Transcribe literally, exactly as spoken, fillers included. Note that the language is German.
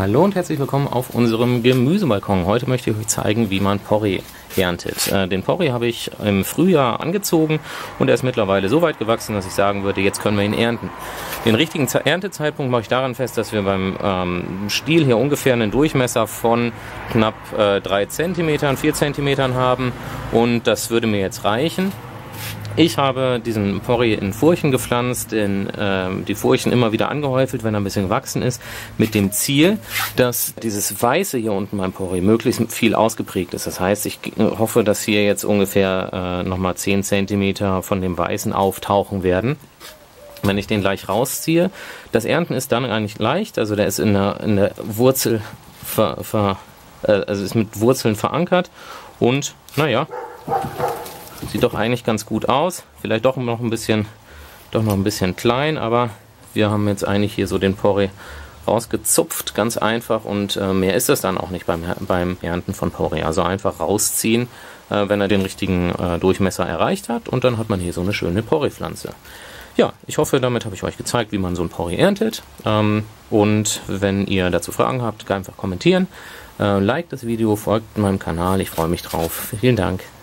Hallo und herzlich willkommen auf unserem Gemüsebalkon. Heute möchte ich euch zeigen, wie man Porree erntet. Äh, den Porree habe ich im Frühjahr angezogen und er ist mittlerweile so weit gewachsen, dass ich sagen würde, jetzt können wir ihn ernten. Den richtigen Erntezeitpunkt mache ich daran fest, dass wir beim ähm, Stiel hier ungefähr einen Durchmesser von knapp äh, drei Zentimetern, vier Zentimetern haben und das würde mir jetzt reichen. Ich habe diesen Porree in Furchen gepflanzt, in, äh, die Furchen immer wieder angehäufelt, wenn er ein bisschen gewachsen ist, mit dem Ziel, dass dieses Weiße hier unten beim Porree möglichst viel ausgeprägt ist. Das heißt, ich hoffe, dass hier jetzt ungefähr äh, nochmal zehn Zentimeter von dem Weißen auftauchen werden. Wenn ich den gleich rausziehe, das Ernten ist dann eigentlich leicht, also der ist in der, in der Wurzel, ver, ver, äh, also ist mit Wurzeln verankert und naja, sieht doch eigentlich ganz gut aus. Vielleicht doch noch ein bisschen, doch noch ein bisschen klein, aber wir haben jetzt eigentlich hier so den Porree rausgezupft, ganz einfach, und äh, mehr ist es dann auch nicht beim, beim Ernten von Porree. Also einfach rausziehen, äh, wenn er den richtigen äh, Durchmesser erreicht hat, und dann hat man hier so eine schöne Porree-Pflanze. Ja, ich hoffe, damit habe ich euch gezeigt, wie man so ein Porree erntet. Ähm, und wenn ihr dazu Fragen habt, einfach kommentieren. Äh, like das Video, folgt meinem Kanal, ich freue mich drauf. Vielen Dank.